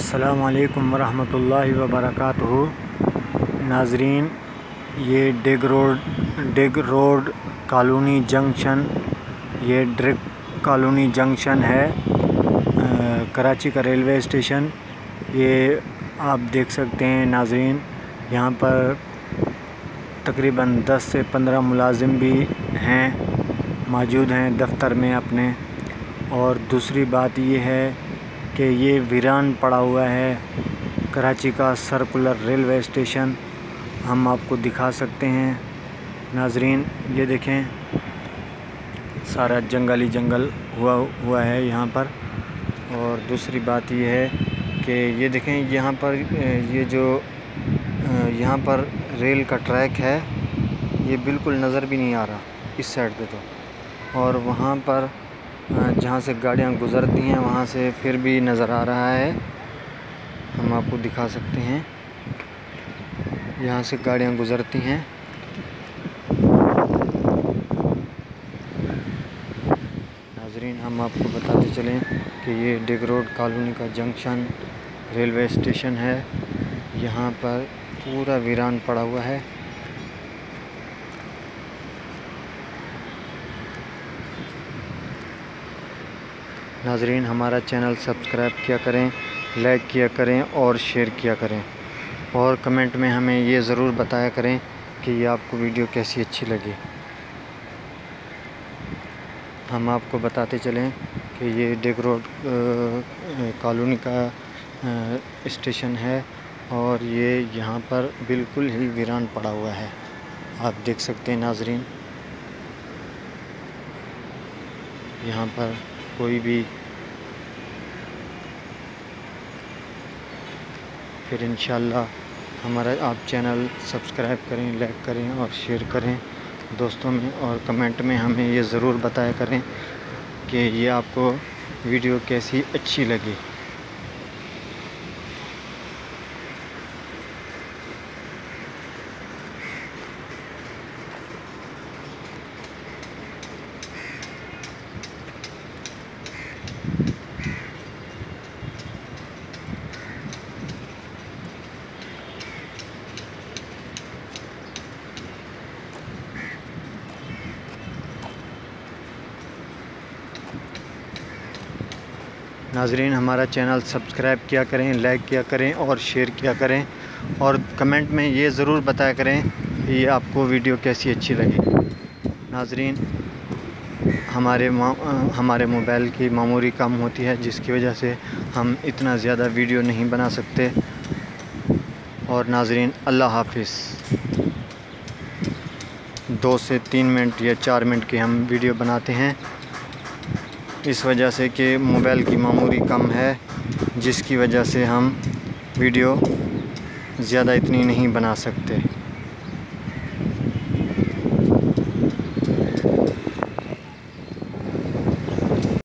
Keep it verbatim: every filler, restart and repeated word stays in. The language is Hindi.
अस्सलामु अलैकुम वरहमतुल्लाहि वबरकातुहू। नाजरीन, ये डिग रोड डिग रोड कॉलोनी जंक्शन ये ड्रिग कॉलोनी जंक्शन है, आ, कराची का रेलवे स्टेशन। ये आप देख सकते हैं नाजरीन, यहाँ पर तकरीबन दस से पंद्रह मुलाजिम भी हैं, मौजूद हैं दफ्तर में अपने। और दूसरी बात ये है कि ये वीरान पड़ा हुआ है कराची का सर्कुलर रेलवे स्टेशन। हम आपको दिखा सकते हैं नाजरीन, ये देखें सारा जंगली जंगल हुआ हुआ है यहाँ पर। और दूसरी बात ये है कि ये देखें यहाँ पर ये जो यहाँ पर रेल का ट्रैक है ये बिल्कुल नज़र भी नहीं आ रहा इस साइड पे तो। और वहाँ पर जहाँ से गाड़ियाँ गुज़रती हैं वहाँ से फिर भी नज़र आ रहा है, हम आपको दिखा सकते हैं। यहाँ से गाड़ियाँ गुज़रती हैं। नाजरीन, हम आपको बताते चलें कि ये डिग रोड कॉलोनी का जंक्शन रेलवे स्टेशन है। यहाँ पर पूरा वीरान पड़ा हुआ है। नाजरीन, हमारा चैनल सब्सक्राइब किया करें, लाइक किया करें और शेयर किया करें। और कमेंट में हमें ये ज़रूर बताया करें कि ये आपको वीडियो कैसी अच्छी लगी। हम आपको बताते चलें कि ये डिग रोड कॉलोनी का स्टेशन है और ये यहाँ पर बिल्कुल ही वीरान पड़ा हुआ है, आप देख सकते हैं नाजरीन। यहाँ पर कोई भी फिर इंशाल्लाह हमारा आप चैनल सब्सक्राइब करें, लाइक करें और शेयर करें दोस्तों में। और कमेंट में हमें ये ज़रूर बताया करें कि ये आपको वीडियो कैसी अच्छी लगी। नाजरीन, हमारा चैनल सब्सक्राइब किया करें, लाइक किया करें और शेयर किया करें। और कमेंट में ये ज़रूर बताया करें कि ये आपको वीडियो कैसी अच्छी लगी। नाजरीन, हमारे हमारे मोबाइल की मेमोरी कम होती है, जिसकी वजह से हम इतना ज़्यादा वीडियो नहीं बना सकते। और नाजरीन, अल्लाह हाफिज़। दो से तीन मिनट या चार मिनट की हम वीडियो बनाते हैं, इस वजह से कि मोबाइल की मेमोरी कम है, जिसकी वजह से हम वीडियो ज़्यादा इतनी नहीं बना सकते।